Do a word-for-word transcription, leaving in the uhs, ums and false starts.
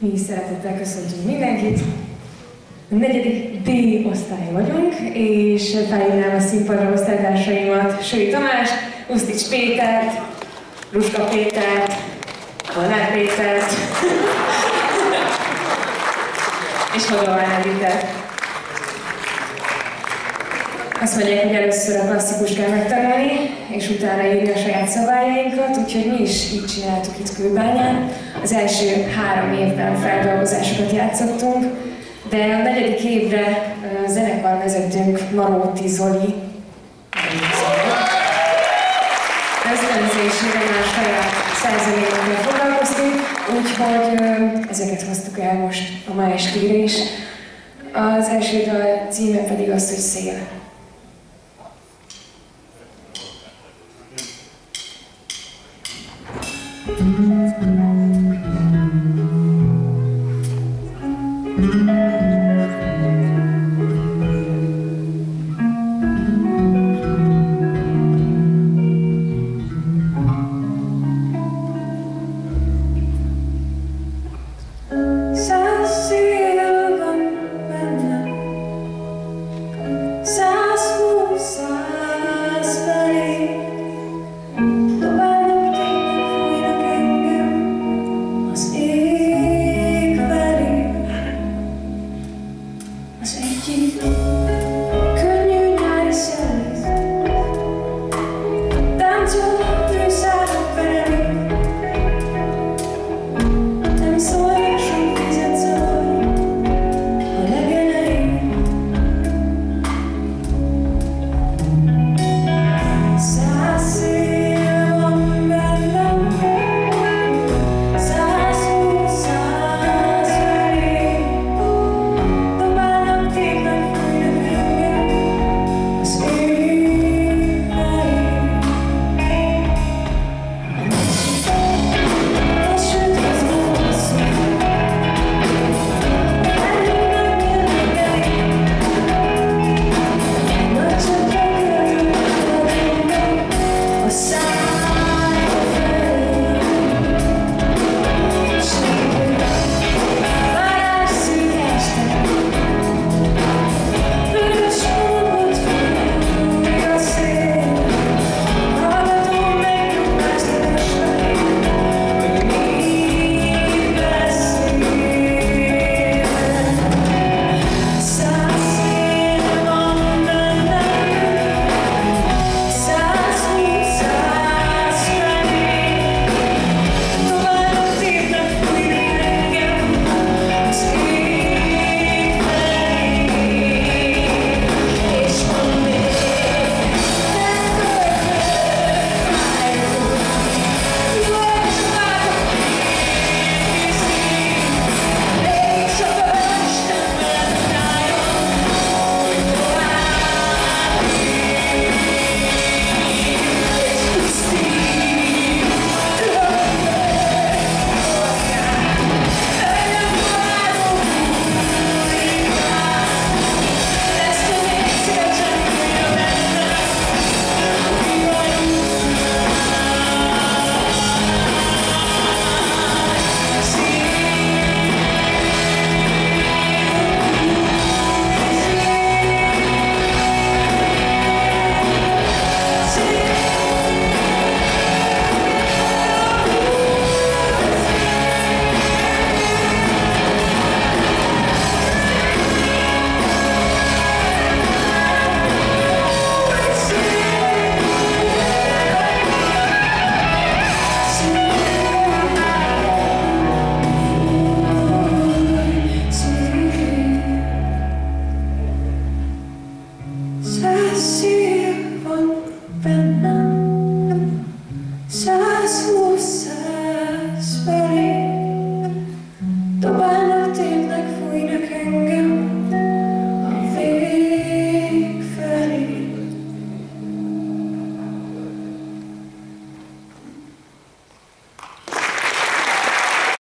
Mi is szeretettel köszöntünk mindenkit. A negyedik D osztály vagyunk, és felhívnám a színpadra osztálytársaimat, Sői Tamást, Usztics Pétert, Ruska Pétert, Molnár Pétert, és Hadovány Editert. Azt mondják, hogy először a klasszikus kell megtanulni, és utána írni a saját szabályainkat, úgyhogy mi is így csináltuk itt Kőbányán. Az első három évben feldolgozásokat játszottunk, de a negyedik évre a zenekarvezetőnk Maróti Zoli ösztönzésére már saját szerzeményekkel foglalkoztunk, úgyhogy ezeket hoztuk el most a ma estére is. Az első dal címe pedig az, hogy Szél. I see